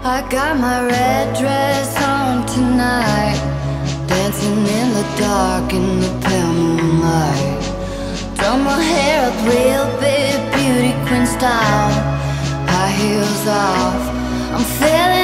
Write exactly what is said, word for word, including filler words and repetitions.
I got my red dress on tonight, dancing in the dark in the pale moonlight. Done my hair up real big, beauty queen style, high heels off. I'm feeling